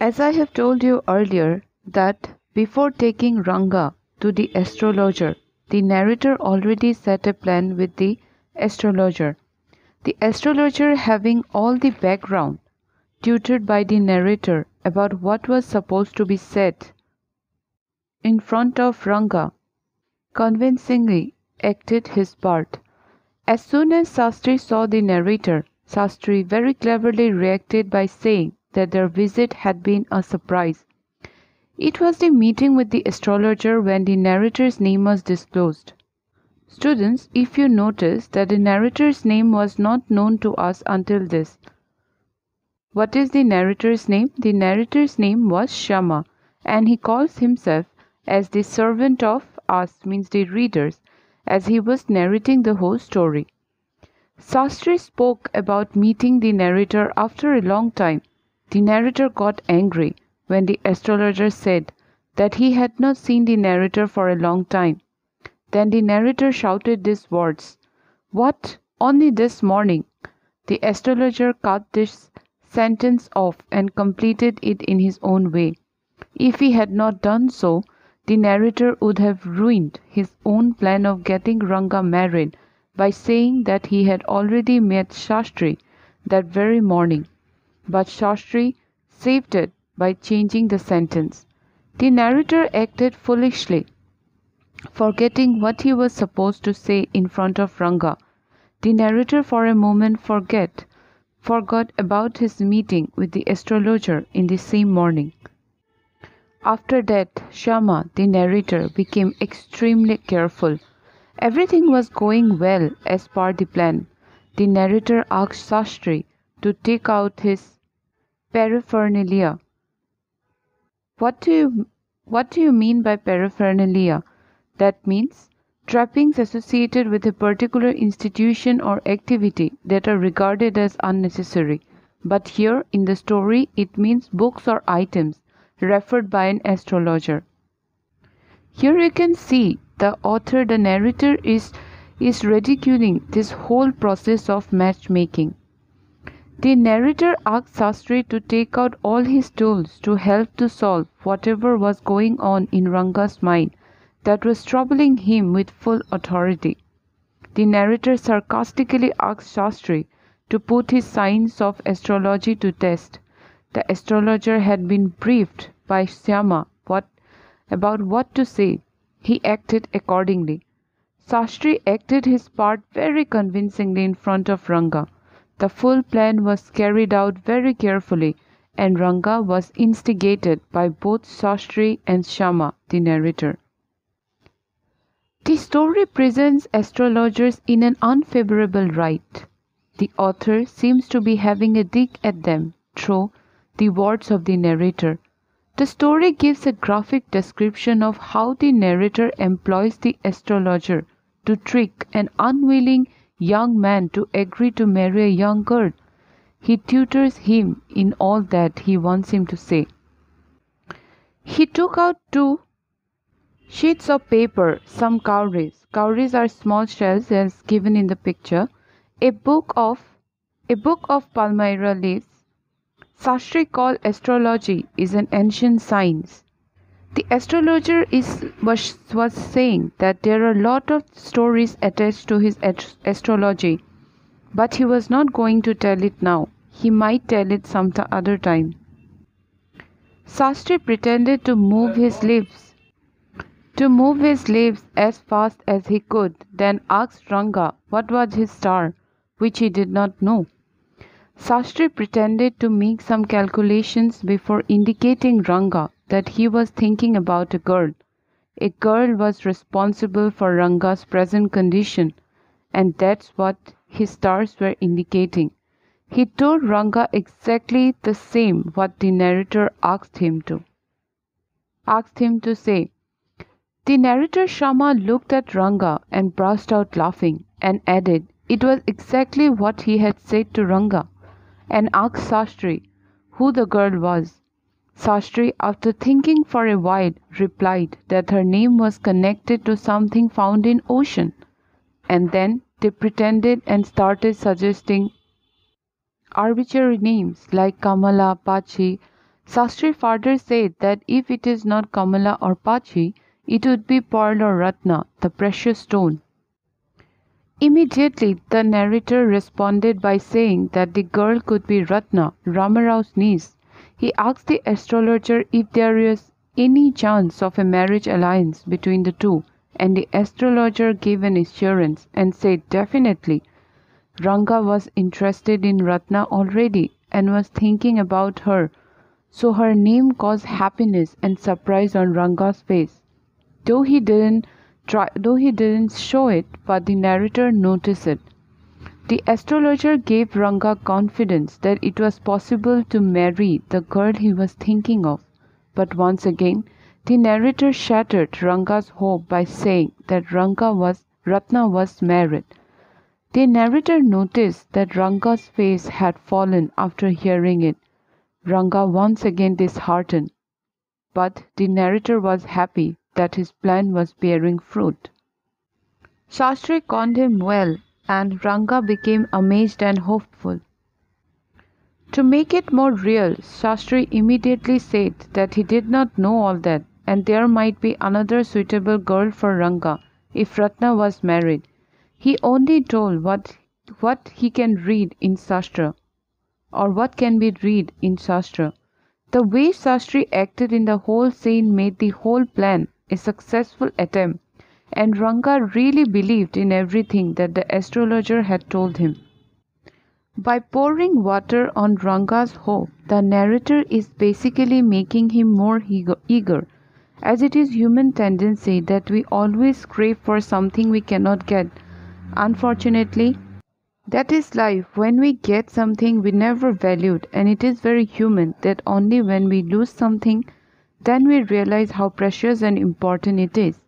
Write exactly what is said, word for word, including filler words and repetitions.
As I have told you earlier that before taking Ranga to the astrologer, the narrator already set a plan with the astrologer. The astrologer, having all the background, tutored by the narrator about what was supposed to be said in front of Ranga, convincingly acted his part. As soon as Sastri saw the narrator, Sastri very cleverly reacted by saying that their visit had been a surprise. It was the meeting with the astrologer when the narrator's name was disclosed. Students, if you notice that the narrator's name was not known to us until this. What is the narrator's name? The narrator's name was Shama, and he calls himself as the servant of us, means the readers, as he was narrating the whole story. Sastri spoke about meeting the narrator after a long time. The narrator got angry when the astrologer said that he had not seen the narrator for a long time. Then the narrator shouted these words, "What? Only this morning?" The astrologer cut this sentence off and completed it in his own way. If he had not done so, the narrator would have ruined his own plan of getting Ranga married by saying that he had already met Shastri that very morning. But Shastri saved it by changing the sentence. The narrator acted foolishly, forgetting what he was supposed to say in front of Ranga. The narrator for a moment forget, forgot about his meeting with the astrologer in the same morning. After that, Shama, the narrator, became extremely careful. Everything was going well as per the plan. The narrator asked Sastri to take out his paraphernalia. What do you, what do you mean by paraphernalia? That means trappings associated with a particular institution or activity that are regarded as unnecessary. But here in the story it means books or items referred by an astrologer. Here you can see the author, the narrator is, is ridiculing this whole process of matchmaking. The narrator asked Sastri to take out all his tools to help to solve whatever was going on in Ranga's mind that was troubling him with full authority. The narrator sarcastically asked Sastri to put his science of astrology to test. The astrologer had been briefed by Shama what, about what to say. He acted accordingly. Sastri acted his part very convincingly in front of Ranga. The full plan was carried out very carefully, and Ranga was instigated by both Sastri and Shama, the narrator. The story presents astrologers in an unfavorable light. The author seems to be having a dig at them through the words of the narrator. The story gives a graphic description of how the narrator employs the astrologer to trick an unwilling young man to agree to marry a young girl. He tutors him in all that he wants him to say. He took out two sheets of paper, some cowries. Cowries are small shells as given in the picture. A book of a book of palmyra leaves. Sastri called astrology is an ancient science. The astrologer is was, was saying that there are a lot of stories attached to his astrology, but he was not going to tell it now. He might tell it some other time. Sastri pretended to move his lips, to move his lips as fast as he could, then asked Ranga what was his star, which he did not know. Sastri pretended to make some calculations before indicating Ranga that he was thinking about a girl. A girl was responsible for Ranga's present condition, and that's what his stars were indicating. He told Ranga exactly the same what the narrator asked him to. Asked him to say. The narrator Shama looked at Ranga and burst out laughing and added it was exactly what he had said to Ranga, and asked Sastri who the girl was. Sastri, after thinking for a while, replied that her name was connected to something found in ocean, and then they pretended and started suggesting arbitrary names like Kamala, Pachi, Sastri further said that if it is not Kamala or Pachi, it would be Pearl or Ratna, the precious stone. Immediately, the narrator responded by saying that the girl could be Ratna, Ramarau's niece. He asked the astrologer if there is any chance of a marriage alliance between the two, and the astrologer gave an assurance and said definitely. Ranga was interested in Ratna already and was thinking about her, so her name caused happiness and surprise on Ranga's face. Though he didn't try, though he didn't show it, but the narrator noticed it. The astrologer gave Ranga confidence that it was possible to marry the girl he was thinking of. But once again, the narrator shattered Ranga's hope by saying that Ranga was Ratna was married. The narrator noticed that Ranga's face had fallen after hearing it. Ranga once again disheartened. But the narrator was happy that his plan was bearing fruit. Shastri conned him well, and Ranga became amazed and hopeful. To make it more real, Shastri immediately said that he did not know all that, and there might be another suitable girl for Ranga if Ratna was married. He only told what, what he can read in Shastra, or what can be read in Shastra. The way Shastri acted in the whole scene made the whole plan a successful attempt, and Ranga really believed in everything that the astrologer had told him. By pouring water on Ranga's hope, the narrator is basically making him more eager, as it is human tendency that we always crave for something we cannot get. Unfortunately, that is life. When we get something we never valued, and it is very human that only when we lose something, then we realize how precious and important it is.